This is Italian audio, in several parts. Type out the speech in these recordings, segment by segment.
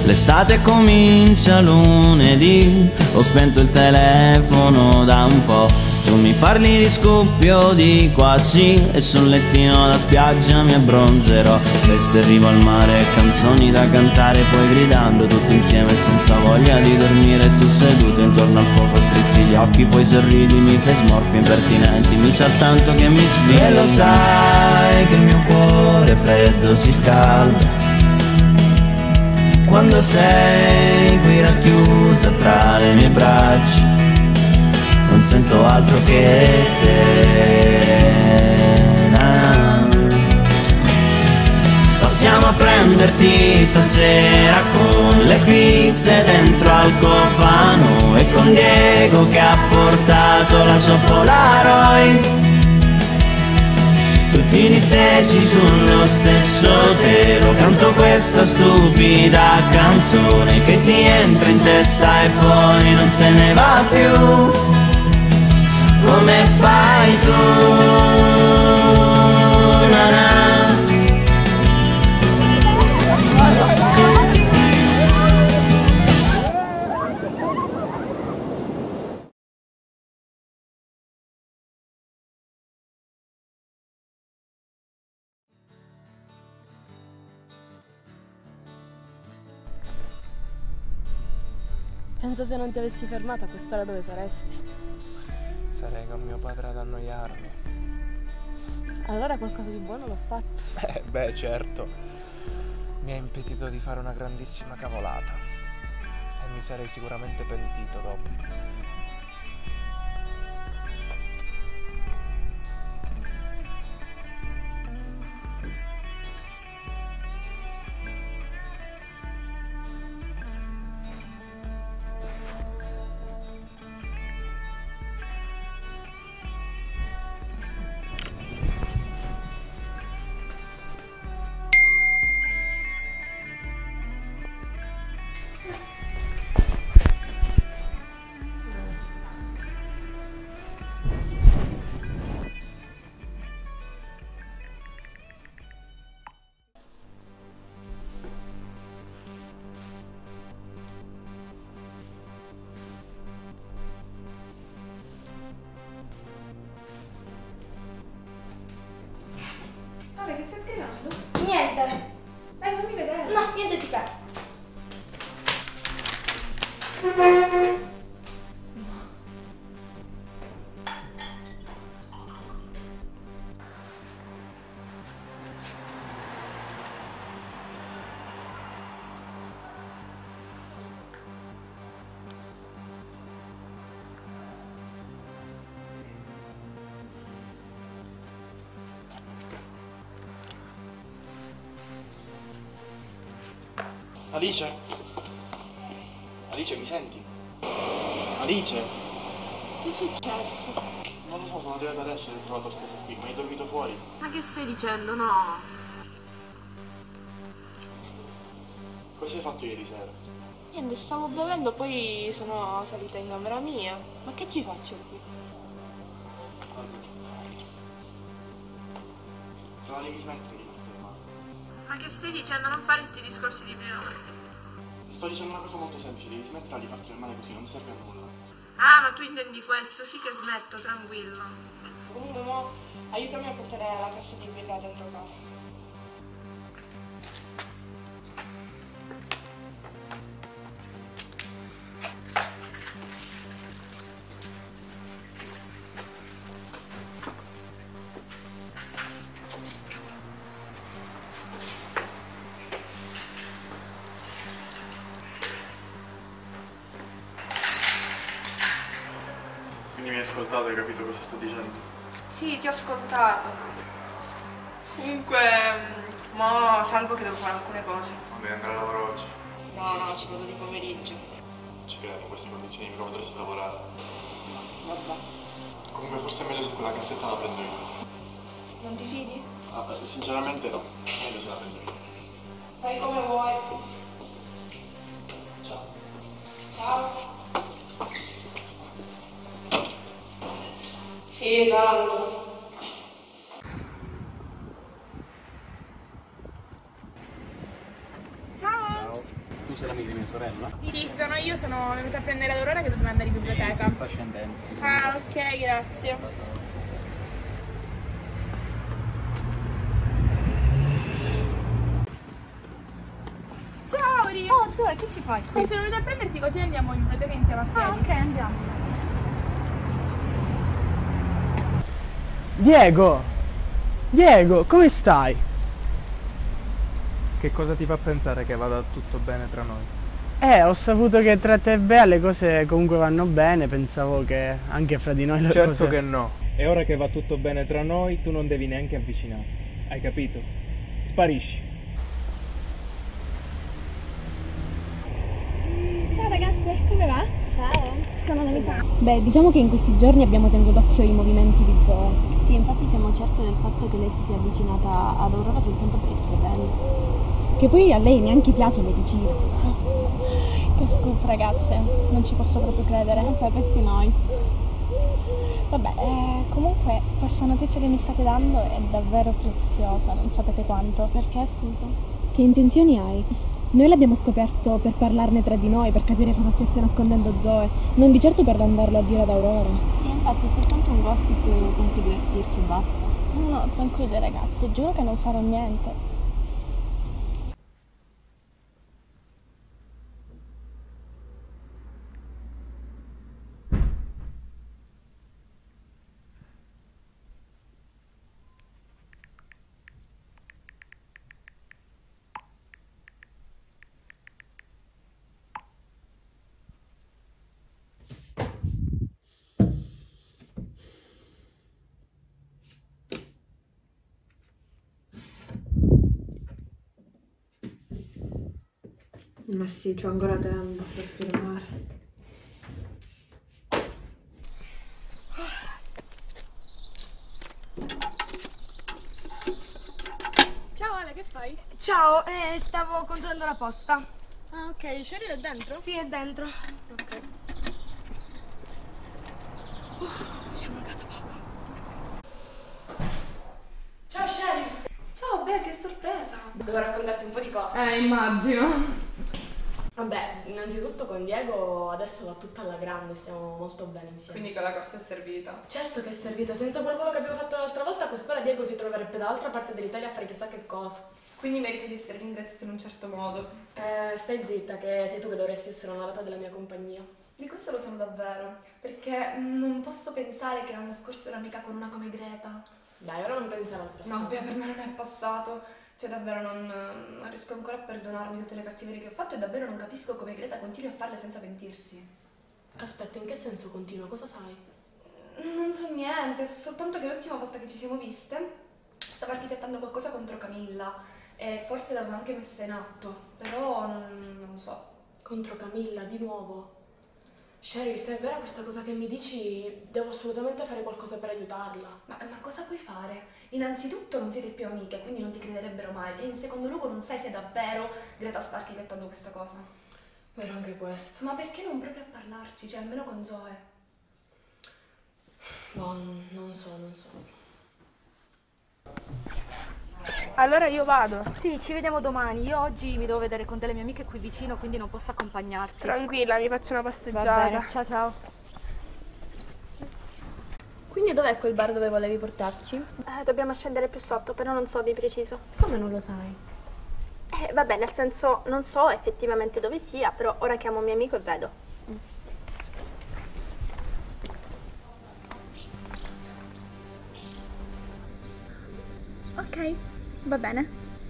L'estate comincia lunedì, ho spento il telefono da un po'. Tu mi parli di scoppio di qua sì, e sul lettino da spiaggia mi abbronzerò. Presto arrivo al mare, canzoni da cantare, poi gridando tutti insieme senza voglia di dormire. Tu seduto intorno al fuoco strizzi gli occhi, poi sorridi, mi fai smorfie impertinenti. Mi sa tanto che mi svegli e lo sai che il mio cuore freddo si scalda quando sei qui racchiusa tra le mie braccia. Non sento altro che te. Na. Passiamo a prenderti stasera con le pizze dentro al cofano e con Diego che ha portato la sua Polaroid. Tutti distesi sullo stesso telo, canto questa stupida canzone che ti entra in testa e poi non se ne va più. Come fai tu? Na na. Pensa se non ti avessi fermato a quest'ora dove saresti. Sarei con mio padre ad annoiarmi. Allora qualcosa di buono l'ho fatto. Beh, certo. Mi ha impedito di fare una grandissima cavolata. E mi sarei sicuramente pentito dopo. Ale, che stai scrivendo? Niente. Dai, fammi vedere. No, niente di che. Alice? Alice, mi senti? Alice? Che è successo? Non lo so, sono arrivato adesso e ho trovato stesa qui, ma hai dormito fuori? Ma che stai dicendo? No. Cosa hai fatto ieri sera? Niente, stavo bevendo, poi sono salita in camera mia. Ma che ci faccio qui? Non devi smettere di fermare. Ma che stai dicendo? Non fare sti discorsi di prima mattina. Sto dicendo una cosa molto semplice, devi smettere di farti del male così, non serve a nulla. Ah, ma tu intendi questo? Sì che smetto, tranquillo. Comunque, mo, aiutami a portare la cassa di birra dentro casa. Quindi mi hai ascoltato e hai capito cosa sto dicendo? Sì, ti ho ascoltato. Comunque, mo salgo che devo fare alcune cose. Non devi andare a lavoro oggi? No, ci vado di pomeriggio. Ci credo, in queste condizioni mica potresti lavorare. Vabbè. Comunque forse è meglio se quella cassetta la prendo io. Non ti fidi? Ah, sinceramente no, meglio se la prendo io. Fai come vuoi. Ciao. Ciao. Sì, esatto. Ciao. tu sei l'amica di mia sorella? Sì, sono io, sono venuta a prendere Aurora che doveva andare in biblioteca. Sta scendendo. Ah, ok, grazie. Ciao, Ri! Oh, Zoe, che ci fai qui? Sono venuta a prenderti così andiamo in biblioteca insieme a piedi. Ah, ok, andiamo. Diego, come stai? Che cosa ti fa pensare che vada tutto bene tra noi? Ho saputo che tra te e Bea le cose comunque vanno bene, pensavo che anche fra di noi le Certo cose... che no. E ora che va tutto bene tra noi, tu non devi neanche avvicinarti. Hai capito? Sparisci. Ciao ragazze, come va? Ciao, sono l'amica. Beh, diciamo che in questi giorni abbiamo tenuto d'occhio i movimenti di Zoe. Sì, infatti siamo certe del fatto che lei si sia avvicinata ad Aurora soltanto per il fratello. Che poi a lei neanche piace medicina. Che scoop, ragazze, non ci posso proprio credere. Non sapessi noi. Vabbè, comunque questa notizia che mi state dando è davvero preziosa, non sapete quanto. Perché, scusa? Che intenzioni hai? Noi l'abbiamo scoperto per parlarne tra di noi, per capire cosa stesse nascondendo Zoe, non di certo per andarlo a dire ad Aurora. Sì, infatti è soltanto un gossip con cui divertirci e basta. No, tranquille ragazze, giuro che non farò niente. Ma sì, c'ho ancora tempo per firmare. Ciao Ale, che fai? Ciao, stavo controllando la posta. Ah, ok, Cheryl è dentro? Sì, è dentro. Ok. Ci è mancato poco. Ciao Cheryl! Ciao Bea, che sorpresa! Devo raccontarti un po' di cose. Immagino. Vabbè, innanzitutto con Diego adesso va tutto alla grande, stiamo molto bene insieme. Quindi quella corsa è servita. Certo che è servita, senza quel volo che abbiamo fatto l'altra volta, a quest'ora Diego si troverebbe dall'altra parte dell'Italia a fare chissà che cosa. Quindi meriti di essere ringraziato in un certo modo. Stai zitta, che sei tu che dovresti essere onorata della mia compagnia. Di questo lo sono davvero, perché non posso pensare che l'anno scorso ero amica con una come Greta. Dai, ora non pensare al passato. No, Bea, per me non è passato. Cioè davvero non riesco ancora a perdonarmi tutte le cattiverie che ho fatto e davvero non capisco come Greta continui a farle senza pentirsi. Aspetta, in che senso continua? Cosa sai? Non so niente, so soltanto che l'ultima volta che ci siamo viste stava architettando qualcosa contro Camilla e forse l'aveva anche messa in atto, però non so. Contro Camilla, di nuovo? Cheryl, se è vera questa cosa che mi dici, devo assolutamente fare qualcosa per aiutarla. Ma cosa puoi fare? Innanzitutto non siete più amiche, quindi non ti crederebbero mai. E in secondo luogo non sai se davvero Greta sta architettando questa cosa. Vero anche questo. Ma perché non provi a parlarci? Cioè, almeno con Zoe. No, non so. Allora io vado. Sì, ci vediamo domani. Io oggi mi devo vedere con delle mie amiche qui vicino, quindi non posso accompagnarti. Tranquilla, mi faccio una Va passeggiata. bene, ciao. Quindi dov'è quel bar dove volevi portarci? Dobbiamo scendere più sotto, però non so di preciso. Come non lo sai? Vabbè, nel senso, non so effettivamente dove sia, però ora chiamo un mio amico e vedo. Ok, va bene.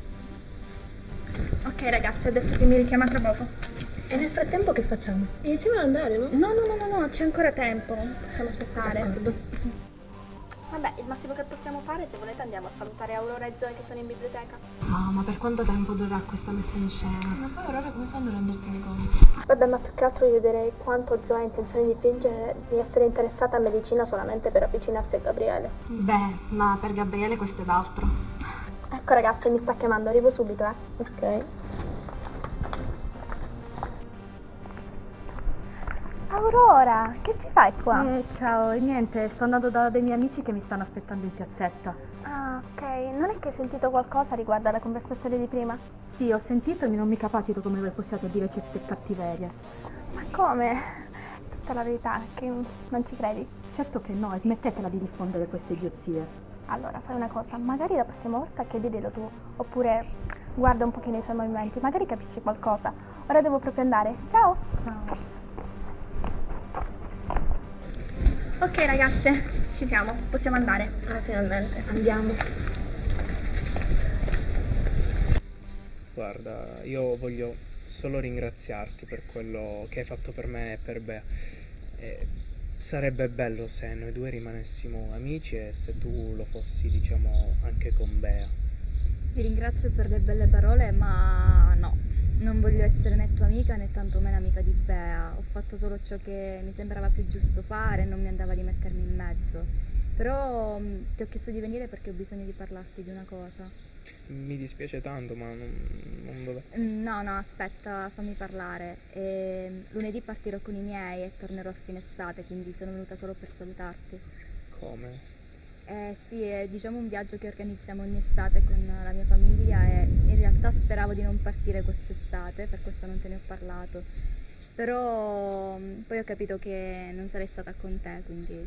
Ok ragazzi, ha detto che mi richiama tra poco. E nel frattempo che facciamo? Iniziamo ad andare, no? No, c'è ancora tempo. Possiamo aspettare. D'accordo. Vabbè, il massimo che possiamo fare, se volete, andiamo a salutare Aurora e Zoe che sono in biblioteca. Ma per quanto tempo durerà questa messa in scena? Ma poi Aurora come fanno a rendersene conto? Vabbè, ma più che altro io direi quanto Zoe ha intenzione di fingere di essere interessata a medicina solamente per avvicinarsi a Gabriele. Beh, ma per Gabriele questo è d'altro. Ecco ragazze, mi sta chiamando, arrivo subito, Ok. Aurora, che ci fai qua? Ciao, niente, sto andando da dei miei amici che mi stanno aspettando in piazzetta. Ah, ok. non è che hai sentito qualcosa riguardo alla conversazione di prima? Sì, ho sentito e non mi capacito come voi possiate dire certe cattiverie. Ma come? Tutta la verità, che non ci credi? Certo che no, e smettetela di diffondere queste idiozie. Allora, fai una cosa, magari la prossima volta chiedilo tu, oppure guarda un pochino i suoi movimenti, magari capisci qualcosa. Ora devo proprio andare. Ciao! Ciao. Ok ragazze, ci siamo, possiamo andare. Finalmente. Andiamo. Guarda, io voglio solo ringraziarti per quello che hai fatto per me e per Bea. Sarebbe bello se noi due rimanessimo amici e se tu lo fossi, diciamo, anche con Bea. Ti ringrazio per le belle parole, ma no, non voglio essere né tua amica né tantomeno amica di Bea. Ho fatto solo ciò che mi sembrava più giusto fare e non mi andava di mettermi in mezzo. Però ti ho chiesto di venire perché ho bisogno di parlarti di una cosa. Mi dispiace tanto, ma non dove... No, aspetta, fammi parlare. Lunedì partirò con i miei e tornerò a fine estate, quindi sono venuta solo per salutarti. Come? Sì, è diciamo un viaggio che organizziamo ogni estate con la mia famiglia e in realtà speravo di non partire quest'estate, per questo non te ne ho parlato. Però poi ho capito che non sarei stata con te, quindi...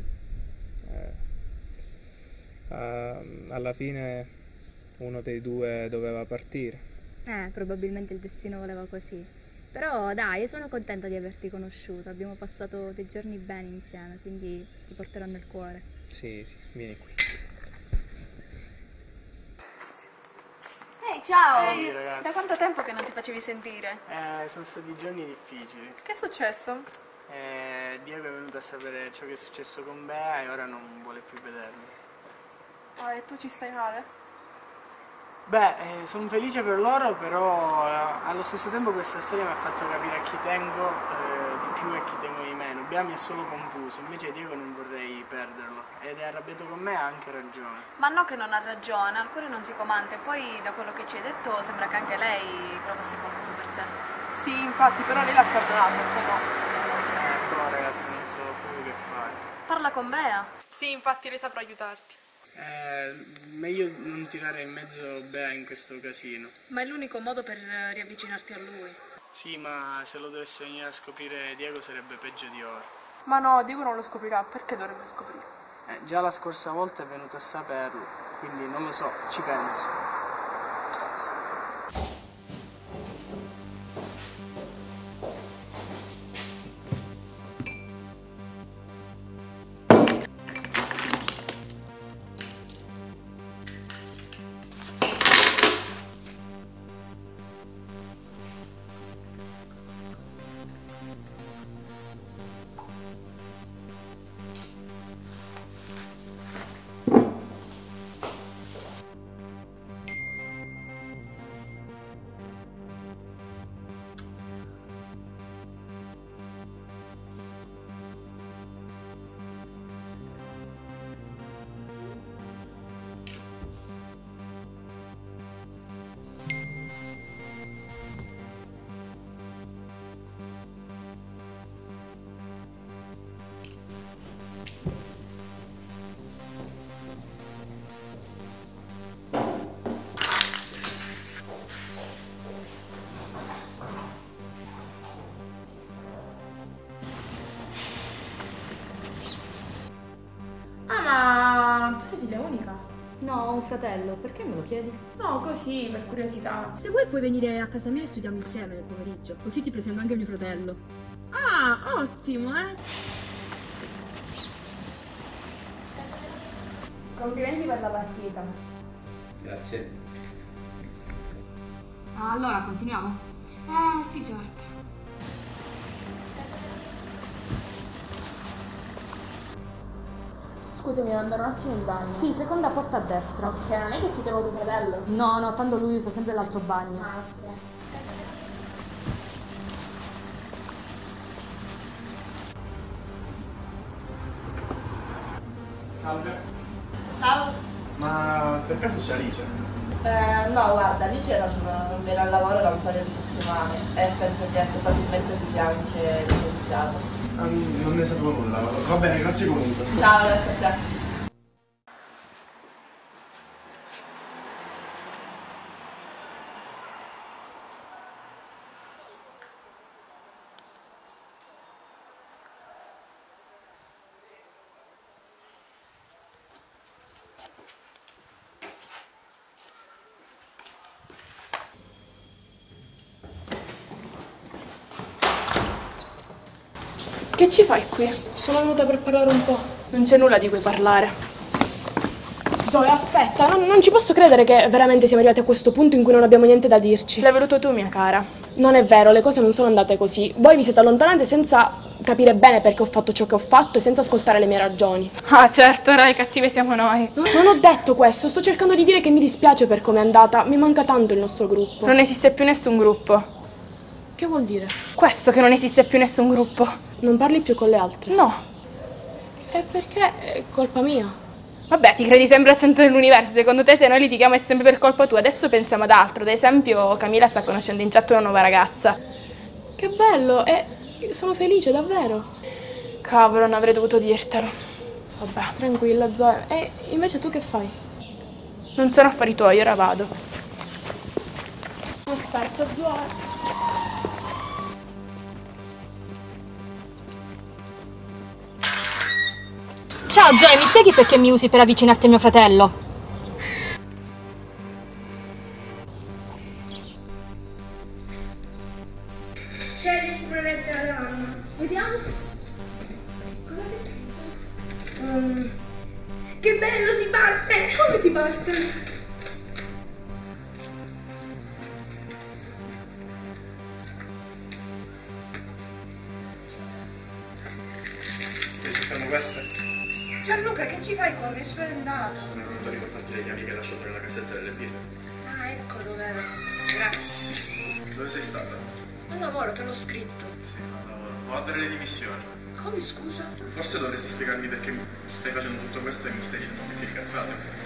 alla fine uno dei due doveva partire. Probabilmente il destino voleva così. Però dai, sono contenta di averti conosciuto, abbiamo passato dei giorni bene insieme, quindi ti porterò nel cuore. Sì, vieni qui. Ehi, ciao! Ehi, ragazzi. Da quanto tempo che non ti facevi sentire? Sono stati giorni difficili. Che è successo? Diego è venuto a sapere ciò che è successo con Bea e ora non vuole più vedermi. E tu ci stai male? Sono felice per loro, però allo stesso tempo questa storia mi ha fatto capire a chi tengo di più e a chi tengo di meno. Bea mi è solo confuso, invece Diego non vorrei perderlo ed è arrabbiato con me e ha anche ragione. Ma no che non ha ragione, al cuore non si comanda e poi da quello che ci hai detto sembra che anche lei provasse qualcosa per te. Sì, infatti, però lei l'ha perdonato, poi no. Però ragazzi non so più che fare. Parla con Bea. Sì, infatti lei saprà aiutarti. Meglio non tirare in mezzo Bea in questo casino. Ma è l'unico modo per riavvicinarti a lui. Sì, ma se lo dovesse venire a scoprire Diego sarebbe peggio di ora. Ma no, Diego non lo scoprirà, perché dovrebbe scoprire? Già la scorsa volta è venuto a saperlo, quindi non lo so, ci penso. Ma tu sei figlia unica? No, ho un fratello, perché me lo chiedi? No, così, per curiosità. Se vuoi puoi venire a casa mia e studiamo insieme nel pomeriggio, così ti presento anche mio fratello. Ah, ottimo, Complimenti per la partita. Grazie. Allora, continuiamo? Sì, certo. Scusami, devo andare un attimo in bagno. Sì, seconda porta a destra. Ok, non è che ci devo tuo fratello? No, tanto lui usa sempre l'altro bagno. Ok. Salve. Ciao. Ma per caso c'è Alice? No, guarda, Alice non viene al lavoro da un paio di settimane e penso che probabilmente si sia anche licenziato. Non ne sapevo nulla. Va bene, grazie comunque. Ciao, grazie a te. Che ci fai qui? Sono venuta per parlare un po'. Non c'è nulla di cui parlare. Zoe, aspetta, non ci posso credere che veramente siamo arrivati a questo punto in cui non abbiamo niente da dirci. L'hai voluto tu, mia cara. Non è vero, le cose non sono andate così. Voi vi siete allontanate senza capire bene perché ho fatto ciò che ho fatto e senza ascoltare le mie ragioni. Ah, certo, ora le cattive siamo noi. Non ho detto questo, sto cercando di dire che mi dispiace per come è andata. Mi manca tanto il nostro gruppo. Non esiste più nessun gruppo. Che vuol dire? Questo, che non esiste più nessun gruppo. Non parli più con le altre? No. E perché? È colpa mia. Vabbè, ti credi sempre al centro dell'universo. Secondo te se noi litighiamo è sempre per colpa tua. Adesso pensiamo ad altro. Ad esempio, Camilla sta conoscendo in chat una nuova ragazza. Che bello, e sono felice, davvero. Cavolo, non avrei dovuto dirtelo. Vabbè, tranquilla, Zoe. E invece tu che fai? Non sono affari tuoi, ora vado. Aspetta, Zoe. Ciao Zoe, mi spieghi perché mi usi per avvicinarti a mio fratello? Scegli una lettera da mamma. Vediamo. Cosa c'è scritto? Che bello, si parte! Come si parte? Esistono queste? Gianluca, che ci fai qua? Mi hai spaventato. Sono venuto a riportarti le chiavi che hai lasciato nella cassetta delle birre. Ah, ecco dov'era. Grazie. Dove sei stata? Al lavoro, te l'ho scritto. Sì, al lavoro. Ho a dare le dimissioni. Come, scusa? Forse dovresti spiegarmi perché stai facendo tutto questo e mi stai dicendo un paio di cazzate.